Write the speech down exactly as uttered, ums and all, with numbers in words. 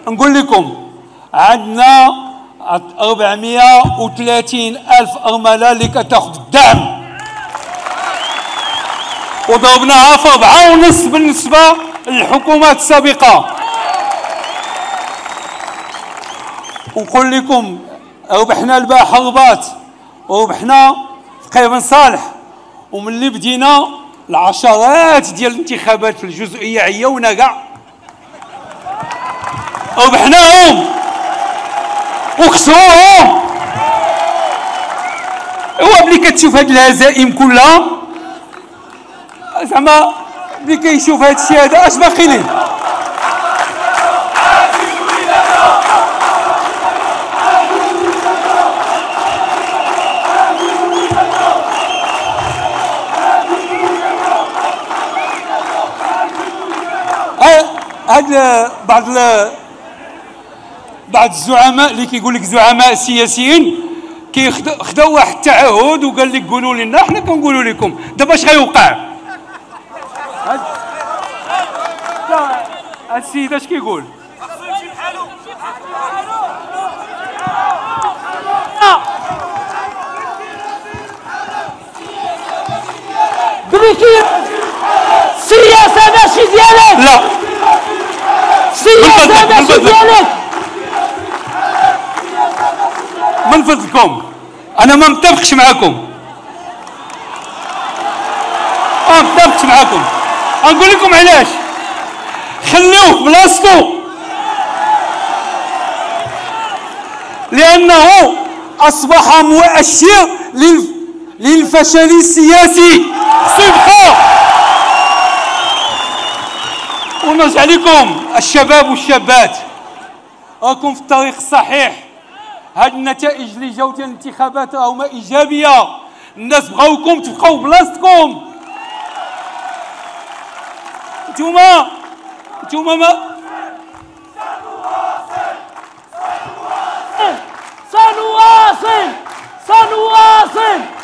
نقول لكم عندنا أربعمائة وثلاثين ألف أرملة اللي كتاخذ الدعم، وضربناها في أربعة ونص بالنسبة للحكومات السابقة. ونقول لكم ربحنا الباحة الرباط وربحنا في بن صالح، وملي بدينا العشرات ديال الانتخابات في الجزئية عيونا كاع ربحناهم وكسروهم. هو ملي كتشوف هاد الهزائم كلها زعما ملي كيشوف هاد الشيء هذا اش باقي ليه؟ هاد بعض بعض الزعماء اللي كيقول لك زعماء سياسيين كيخداو واحد التعهد وقال لك قولوا لنا، حنا كنقولوا لكم دابا اش غيوقع. هاد هاد السيد اش كيقول؟ السياسة ماشي ديالك. لا السياسة ماشي ديالك. من فضلكم انا ما متفقش معكم، ما متفقش معكم. نقول لكم علاش. خليوه في بلاصتو، لانه اصبح مؤشر للفشل السياسي. صدقوا ونرجع لكم الشباب والشابات، راكم في الطريق الصحيح. هاد النتائج اللي جاو ديال الانتخابات راهما ايجابيه، الناس بغاوكم تبقاو بلاصتكم. نتوما نتوما ما سنواصل سنواصل